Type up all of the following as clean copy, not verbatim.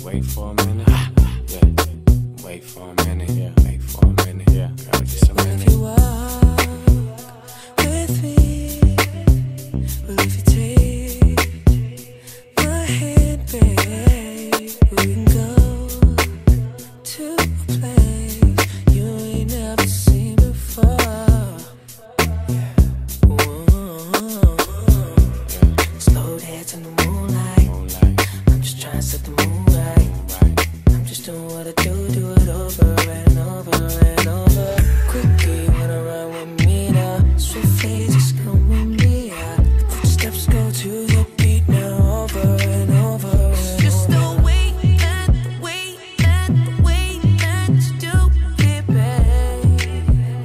wait for a minute. Yeah. Wait for a minute. Yeah. Wait for a minute. Yeah. Girl, just a minute. If you walk with me, well, if you take my hand, babe, we can go to a place you ain't never seen before. Slow dance in the moonlight. I'm just trying to set the mood right. I'm just doing what I do it over and over and over. Quickly wanna run with me now. Swiftly just come with me. Footsteps go to the beat now, over and over and just the way that you do it, babe.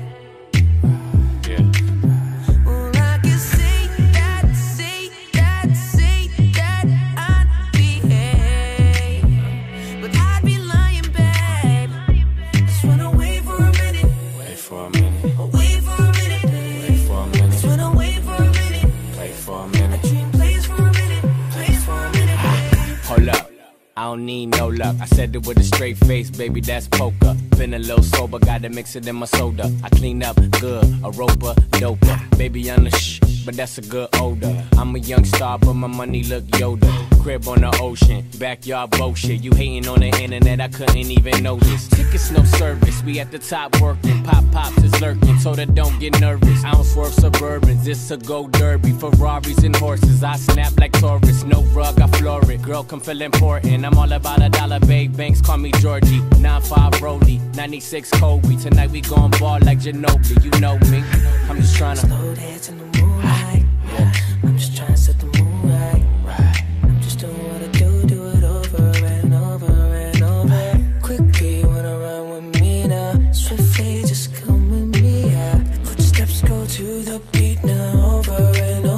Yeah. Well, I can see that I'd behave, but I'd be lying, babe. Just wanna wait for a minute. Wait for a minute. Wait for a minute, babe. Wait for a minute. Just wanna wait for a minute. Play for a minute. Dream plays for a minute. Plays for a minute, babe. Hold up, I don't need no luck. I said it with a straight face, baby, that's poker. Been a little sober, gotta mix it in my soda. I clean up good, a roper, doper. Baby, I'm the but that's a good odor. I'm a young star, but my money look Yoda. Crib on the ocean, backyard bullshit. You hating on the internet, I couldn't even notice. Tickets, no service, we at the top working. Pops is lurking, so that don't get nervous. I don't swerve Suburbans, this a go derby. Ferraris and horses, I snap like Taurus. No rug, I floor it. Girl, come feel important. I'm all about a dollar, babe. Banks call me Georgie. 9-5 Rollie, 96 Kobe. Tonight we gon' ball like Ginobili. You know me. I'm just tryna Slow dance in the moonlight. I'm just trying to set the mood right. I'm just doing what I do it over and over and over. Quickly wanna run with me now. Swiftly just come with me. Footsteps go to the beat now, over and over.